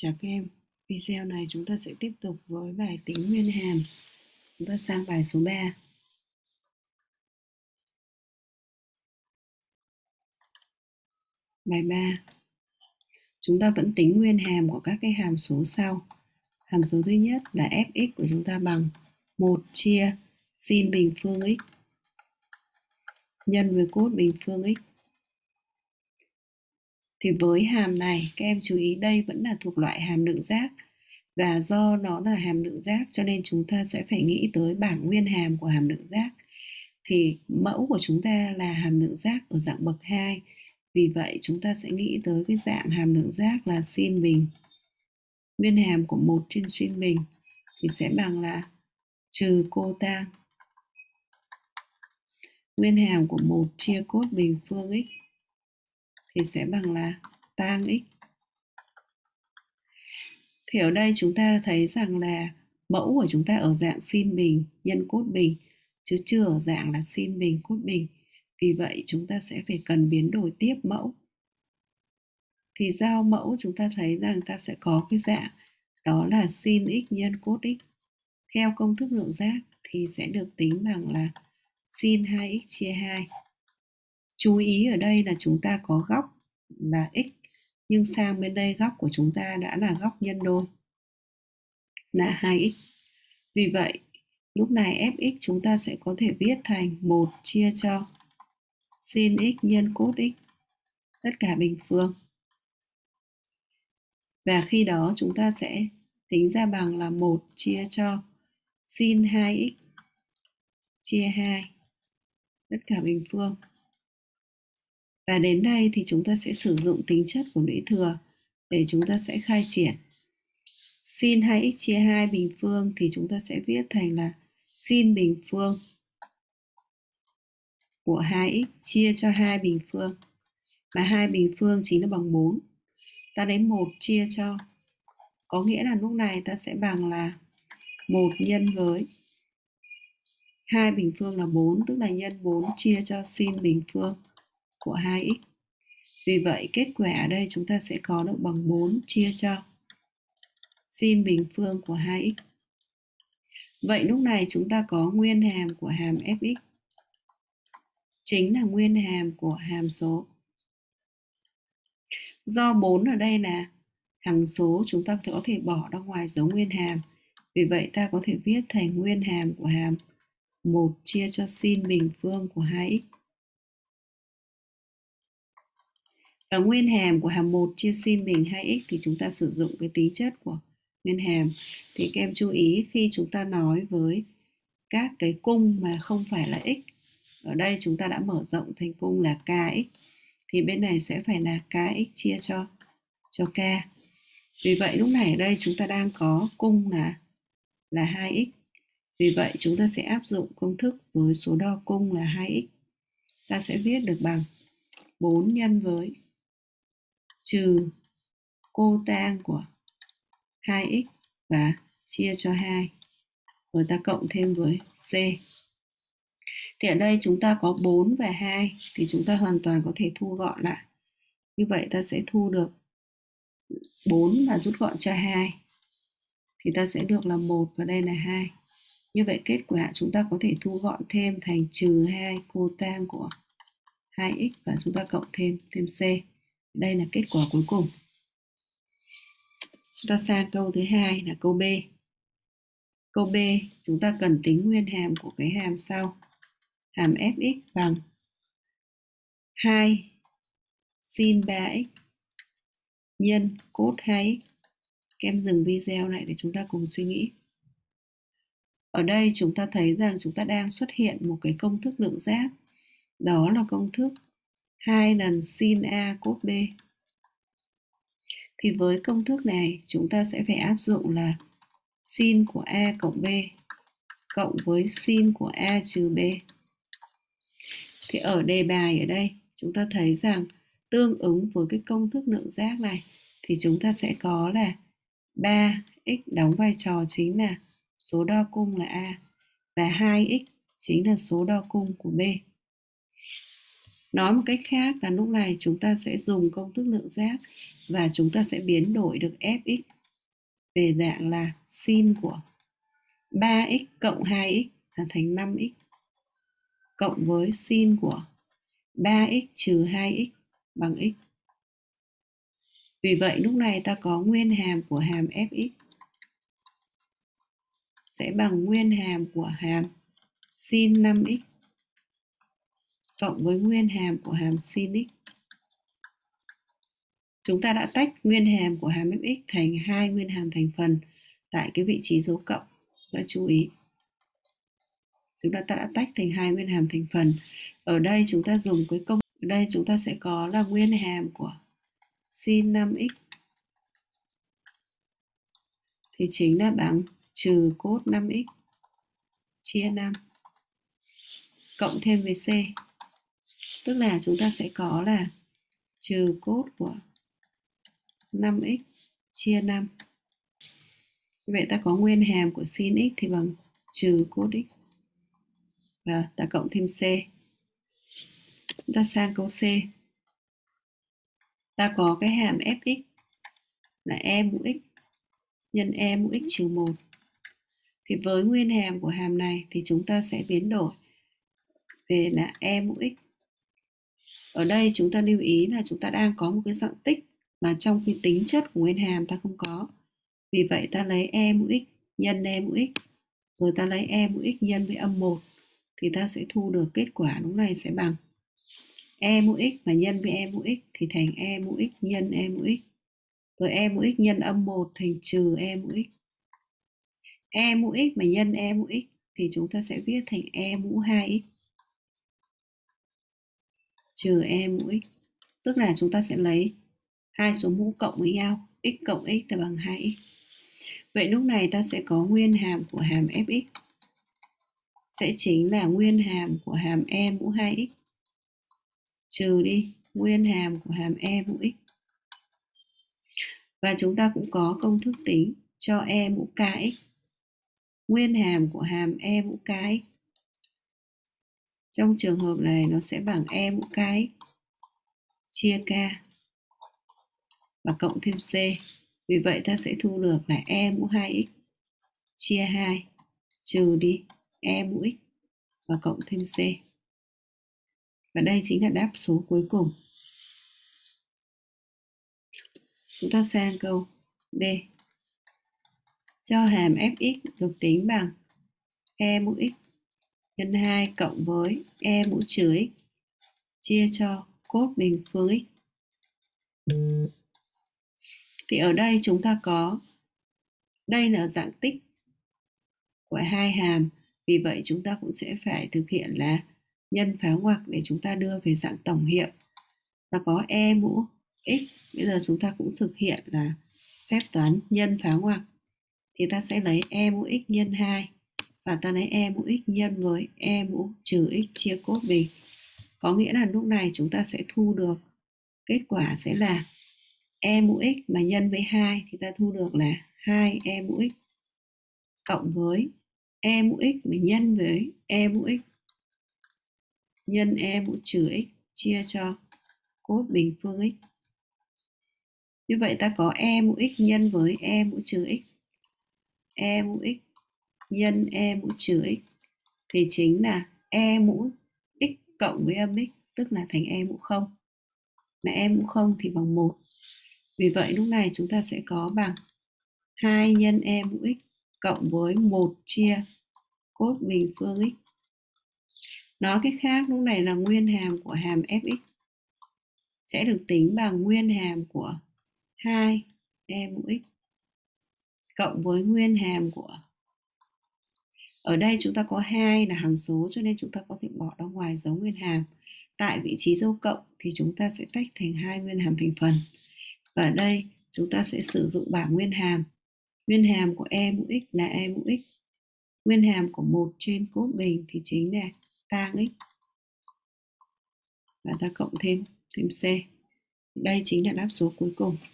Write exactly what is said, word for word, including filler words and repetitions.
Chào các em, video này chúng ta sẽ tiếp tục với bài tính nguyên hàm. Chúng ta sang bài số ba. Bài ba. Chúng ta vẫn tính nguyên hàm của các cái hàm số sau. Hàm số thứ nhất là f(x) của chúng ta bằng một chia sin bình phương x nhân với cos bình phương x. Thì với hàm này, các em chú ý đây vẫn là thuộc loại hàm lượng giác. Và do nó là hàm lượng giác cho nên chúng ta sẽ phải nghĩ tới bảng nguyên hàm của hàm lượng giác. Thì mẫu của chúng ta là hàm lượng giác ở dạng bậc hai. Vì vậy chúng ta sẽ nghĩ tới cái dạng hàm lượng giác là sin bình. Nguyên hàm của một trên sin bình thì sẽ bằng là trừ cotang. Nguyên hàm của một chia cos bình phương x thì sẽ bằng là tang x. Thì ở đây chúng ta thấy rằng là mẫu của chúng ta ở dạng sin bình nhân cos bình, chứ chưa ở dạng là sin bình cos bình. Vì vậy chúng ta sẽ phải cần biến đổi tiếp mẫu. Thì giao mẫu chúng ta thấy rằng ta sẽ có cái dạng đó là sin x nhân cos x. Theo công thức lượng giác thì sẽ được tính bằng là sin hai x chia hai. Chú ý ở đây là chúng ta có góc là x, nhưng sang bên đây góc của chúng ta đã là góc nhân đôi là hai x. Vì vậy lúc này fx chúng ta sẽ có thể viết thành một chia cho sin x nhân cos x tất cả bình phương. Và khi đó chúng ta sẽ tính ra bằng là một chia cho sin hai x chia hai tất cả bình phương. Và đến đây thì chúng ta sẽ sử dụng tính chất của lũy thừa để chúng ta sẽ khai triển. Sin hai x chia hai bình phương thì chúng ta sẽ viết thành là sin bình phương của hai x chia cho hai bình phương. Mà hai bình phương chính là bằng bốn. Ta lấy một chia cho, có nghĩa là lúc này ta sẽ bằng là một nhân với hai bình phương là bốn, tức là nhân bốn chia cho sin bình phương của hai x. Vì vậy kết quả ở đây chúng ta sẽ có được bằng bốn chia cho sin bình phương của hai x. Vậy lúc này chúng ta có nguyên hàm của hàm fx chính là nguyên hàm của hàm số. Do bốn ở đây là hằng số, chúng ta có thể bỏ ra ngoài dấu nguyên hàm. Vì vậy ta có thể viết thành nguyên hàm của hàm một chia cho sin bình phương của hai x. Và nguyên hàm của hàm một chia sin bình hai x thì chúng ta sử dụng cái tính chất của nguyên hàm. Thì các em chú ý khi chúng ta nói với các cái cung mà không phải là x, ở đây chúng ta đã mở rộng thành cung là kx, thì bên này sẽ phải là kx chia cho cho k. Vì vậy lúc này ở đây chúng ta đang có cung là là hai x. Vì vậy chúng ta sẽ áp dụng công thức với số đo cung là hai x. Ta sẽ viết được bằng bốn nhân với trừ cotang của hai x và chia cho hai. Rồi ta cộng thêm với c. Thì ở đây chúng ta có bốn và hai thì chúng ta hoàn toàn có thể thu gọn lại. Như vậy ta sẽ thu được bốn và rút gọn cho hai. Thì ta sẽ được là một và đây là hai. Như vậy kết quả chúng ta có thể thu gọn thêm thành trừ hai cotang của hai x và chúng ta cộng thêm thêm c. Đây là kết quả cuối cùng. Chúng ta sang câu thứ hai là câu B. Câu B chúng ta cần tính nguyên hàm của cái hàm sau. Hàm fx bằng hai sin ba x nhân cos hai x. Các em dừng video lại để chúng ta cùng suy nghĩ. Ở đây chúng ta thấy rằng chúng ta đang xuất hiện một cái công thức lượng giác. Đó là công thức hai lần sin A cos B. Thì với công thức này chúng ta sẽ phải áp dụng là sin của A cộng B cộng với sin của A trừ B. Thì ở đề bài ở đây chúng ta thấy rằng tương ứng với cái công thức lượng giác này thì chúng ta sẽ có là ba x đóng vai trò chính là số đo cung là A và hai x chính là số đo cung của B. Nói một cách khác là lúc này chúng ta sẽ dùng công thức lượng giác và chúng ta sẽ biến đổi được fx về dạng là sin của ba x cộng hai x là thành năm x cộng với sin của ba x trừ hai x bằng x. Vì vậy lúc này ta có nguyên hàm của hàm fx sẽ bằng nguyên hàm của hàm sin năm x cộng với nguyên hàm của hàm sin x. Chúng ta đã tách nguyên hàm của hàm fx thành hai nguyên hàm thành phần tại cái vị trí dấu cộng. Các chú ý. Chúng ta đã tách thành hai nguyên hàm thành phần. Ở đây chúng ta dùng cái công ở đây chúng ta sẽ có là nguyên hàm của sin năm x thì chính là bằng trừ cos năm x chia năm cộng thêm với c. Tức là chúng ta sẽ có là trừ cos của năm x chia năm. Vậy ta có nguyên hàm của sin x thì bằng trừ cos x. Và ta cộng thêm c. Chúng ta sang câu C. Ta có cái hàm fx là e mũ x nhân e mũ x trừ một. Thì với nguyên hàm của hàm này thì chúng ta sẽ biến đổi về là e mũ x. Ở đây chúng ta lưu ý là chúng ta đang có một cái dạng tích mà trong cái tính chất của nguyên hàm ta không có. Vì vậy ta lấy e mũ x nhân e mũ x, rồi ta lấy e mũ x nhân với âm một, thì ta sẽ thu được kết quả lúc này sẽ bằng e mũ x mà nhân với e mũ x thì thành e mũ x nhân e mũ x. Rồi e mũ x nhân âm một thành trừ e mũ x. E mũ x mà nhân e mũ x thì chúng ta sẽ viết thành e mũ hai x trừ e mũ x. Tức là chúng ta sẽ lấy hai số mũ cộng với nhau, x cộng x là bằng hai x. Vậy lúc này ta sẽ có nguyên hàm của hàm fx sẽ chính là nguyên hàm của hàm e mũ hai x trừ đi nguyên hàm của hàm e mũ x. Và chúng ta cũng có công thức tính cho e mũ kx. Nguyên hàm của hàm e mũ kx trong trường hợp này nó sẽ bằng e mũ kx chia k và cộng thêm c. Vì vậy ta sẽ thu được là e mũ hai x chia hai trừ đi e mũ x và cộng thêm c. Và đây chính là đáp số cuối cùng. Chúng ta sang câu D. Cho hàm fx được tính bằng e mũ x nhân hai cộng với e mũ trừ x chia cho cos bình phương x. Thì ở đây chúng ta có, đây là dạng tích của hai hàm. Vì vậy chúng ta cũng sẽ phải thực hiện là nhân phá ngoặc để chúng ta đưa về dạng tổng hiệu. Ta có e mũ x, bây giờ chúng ta cũng thực hiện là phép toán nhân phá ngoặc. Thì ta sẽ lấy e mũ x nhân hai và ta lấy e mũ x nhân với e mũ trừ x chia cos bình. Có nghĩa là lúc này chúng ta sẽ thu được kết quả sẽ là e mũ x mà nhân với hai thì ta thu được là hai e mũ x cộng với e mũ x mà nhân với e mũ x nhân e mũ trừ x chia cho cos bình phương x. Như vậy ta có e mũ x nhân với e mũ trừ x, e mũ x nhân e mũ trừ x thì chính là e mũ x cộng với âm x, tức là thành e mũ không. Mà e mũ không thì bằng một. Vì vậy lúc này chúng ta sẽ có bằng hai nhân e mũ x cộng với một chia cos bình phương x. Nói cách khác lúc này là nguyên hàm của hàm fx sẽ được tính bằng nguyên hàm của hai e mũ x cộng với nguyên hàm của, ở đây chúng ta có hai là hằng số cho nên chúng ta có thể bỏ ra ngoài dấu nguyên hàm. Tại vị trí dấu cộng thì chúng ta sẽ tách thành hai nguyên hàm thành phần. Và ở đây chúng ta sẽ sử dụng bảng nguyên hàm. Nguyên hàm của e mũ x là e mũ x. Nguyên hàm của một trên cos bình thì chính là tan x. Và ta cộng thêm thêm c. Đây chính là đáp số cuối cùng.